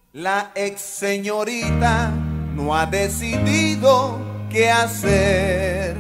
La ex señorita no ha decidido qué hacer.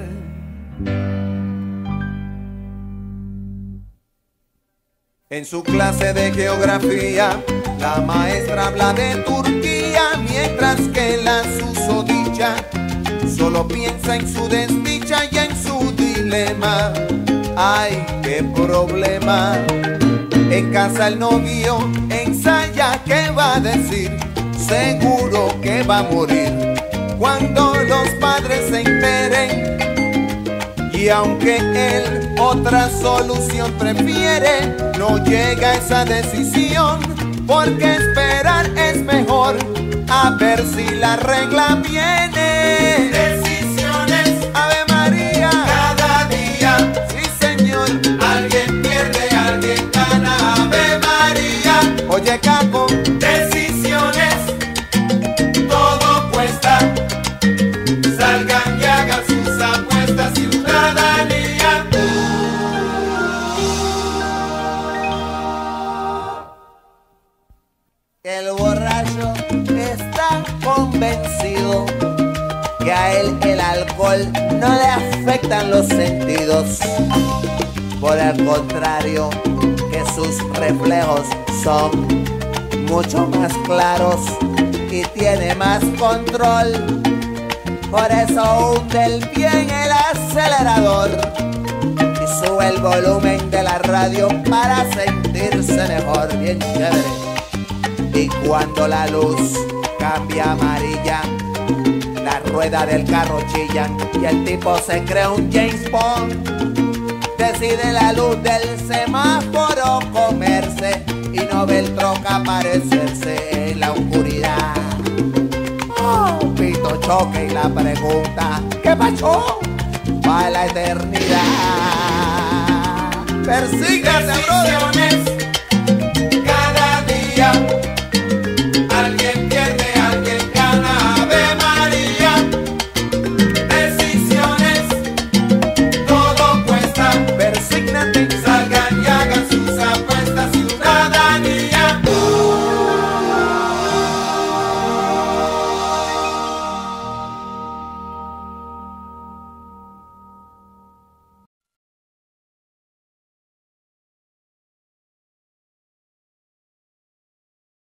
En su clase de geografía, la maestra habla de Turquía, mientras que la susodicha solo piensa en su desdicha y en su dilema. ¡Ay, qué problema! En casa el novio ensaya qué va a decir, seguro que va a morir cuando los padres se enteren. Y aunque él otra solución prefiere, no llega a esa decisión, porque esperar es mejor, a ver si la regla viene. Decisiones, Ave María, cada día. sí señor, Alguien pierde, alguien gana. Ave María. oye capo, Decisiones, todo cuesta. Salgan y hagan sus apuestas, ciudadanía. el borracho está convencido que a él el alcohol no le afectan los sentidos. Por el contrario, que sus reflejos son mucho más claros y tiene más control. Por eso hunde el pie en el acelerador y sube el volumen de la radio para sentirse mejor, bien chévere. Y cuando la luz cambia amarilla, la rueda del carro chillan y el tipo se cree un James Bond. Decide la luz del semáforo comerse y no ve el troca aparecerse en la oscuridad. Oh, pito choque y la pregunta, ¿qué pasó? Va a la eternidad. Persígase, brother. Decisiones,